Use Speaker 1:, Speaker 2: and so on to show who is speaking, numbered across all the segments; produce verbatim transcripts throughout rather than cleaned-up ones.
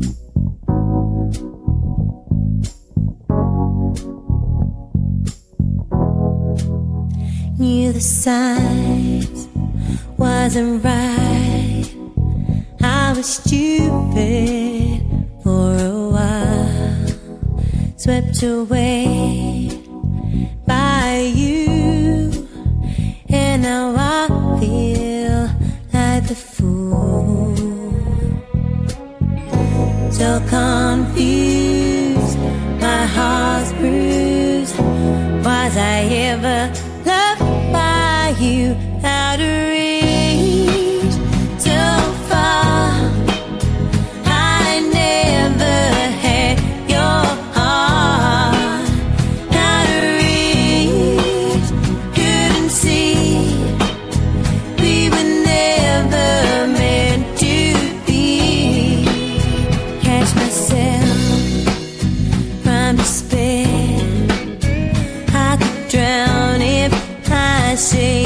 Speaker 1: Knew the signs wasn't right. I was stupid for a while, swept away by you, and now I feel like the fool. So confused, my heart's bruised. Was I ever loved by you? Out of reach, so far, I never had your heart. Out of reach, couldn't see, we were never meant to be. Catch myself from despair, I could drown if I say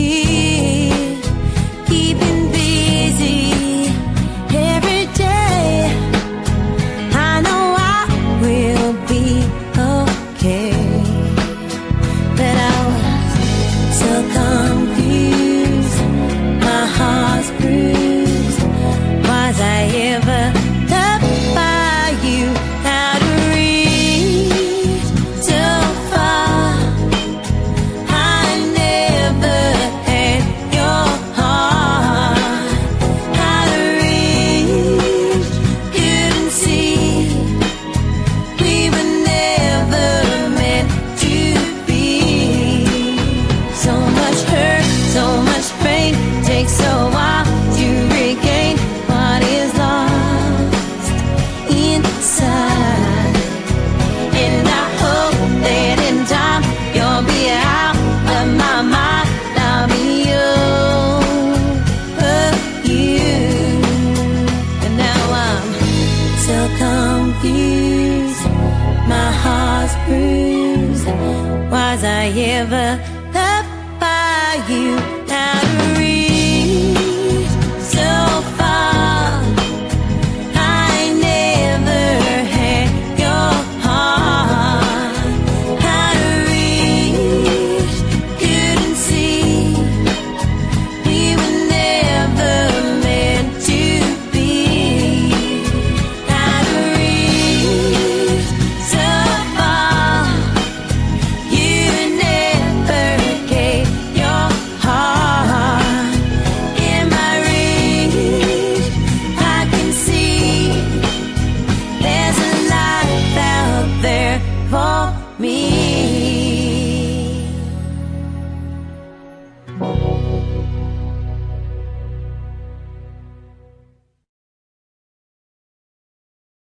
Speaker 1: keeping busy every day. I know I will be okay, but I was so confused, my heart's bruised. Was I ever loved by you? Out of reach, so far, I never had your heart. Out of reach, couldn't see, we were never meant to be. So much hurt, so much pain, takes a while to regain what is lost inside. And I hope that in time you'll be out of my mind. I'll be over you. And now I'm so confused, my heart's bruised. Was I ever loved by you?